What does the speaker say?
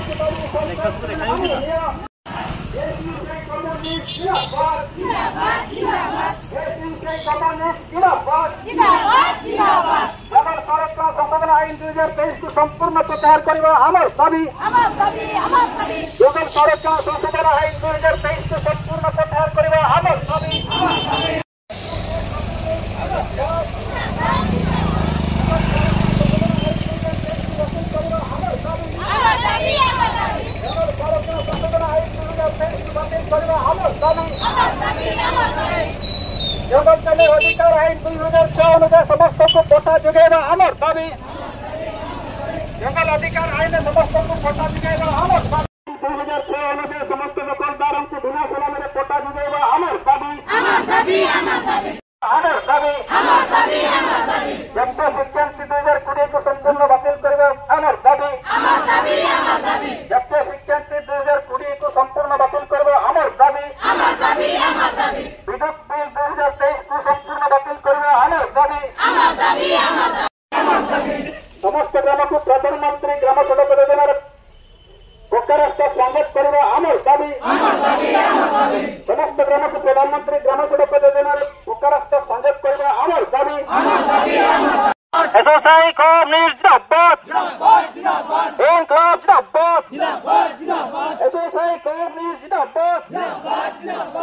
संशोधन आईन 2023 को संपूर्ण प्रत्याहार करने आमर दाबी संशोधन आईन 2023 को संपूर्ण प्रत्याहार करने आमर दाबी जंगल चले अधिकार आईन 2006 अनुसार समस्त को पट्टा जुगेगा अमर दाबी जंगल अधिकार आईन समस्त को पट्टा जुगेगा अमर दाबी 2006 अनुसार समस्त दखलदारों को बिना सलाह में पट्टा जुगेगा अमर दाबी जबकि शिक्षण 2020 को संपूर्ण बातिल करेगा अमर दाबी जबकि शिक्षण 2020 को संपूर्ण बातिल करेगा अमर दाबी विद्युत बिल 2023 को संपूर्ण बातिल करेगा अमर दाबी समस्त ग्राम को प्रधानमंत्री ग्राम सड़क योजना पोखरास्थ स्वागत करेगा अमर दाबी समस्त ग्राम को प्रधानमंत्री ग्राम सड़क योजना पोखरास्थ स्वागत करेगा अमर दाबी एसोसिएशन कॉम न्यूज़ जिंदाबाद इनकलाब जिंदाबाद एसोसिएशन कॉम न्यूज़ जिंदाबाद